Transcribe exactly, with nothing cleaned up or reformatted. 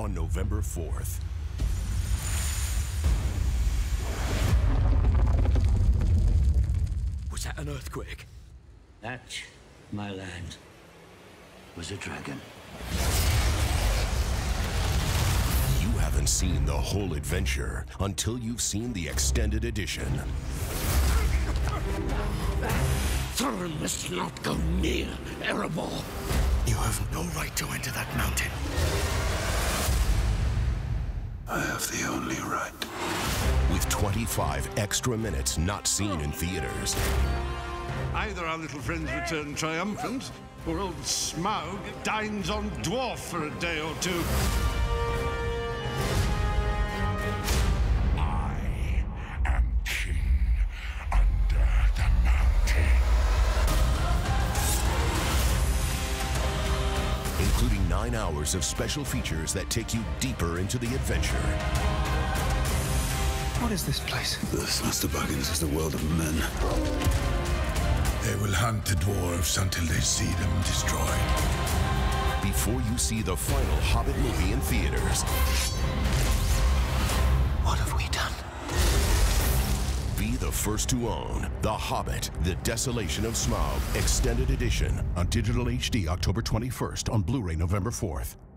on November fourth. Was that an earthquake? That, my land, was a dragon. You haven't seen the whole adventure until you've seen the extended edition. Thorin must not go near Erebor. You have no right to enter that mountain. I have the only right. With twenty-five extra minutes not seen in theaters. Either our little friends return triumphant, or old Smaug dines on dwarf for a day or two. I am king under the mountain. Including nine hours of special features that take you deeper into the adventure. What is this place? This, Master Buggins, is the world of men. They will hunt the dwarves until they see them destroyed. Before you see the final Hobbit movie in theaters. What have we done? Be the first to own The Hobbit, The Desolation of Smaug, Extended Edition on digital H D October twenty-first, on Blu-ray November fourth.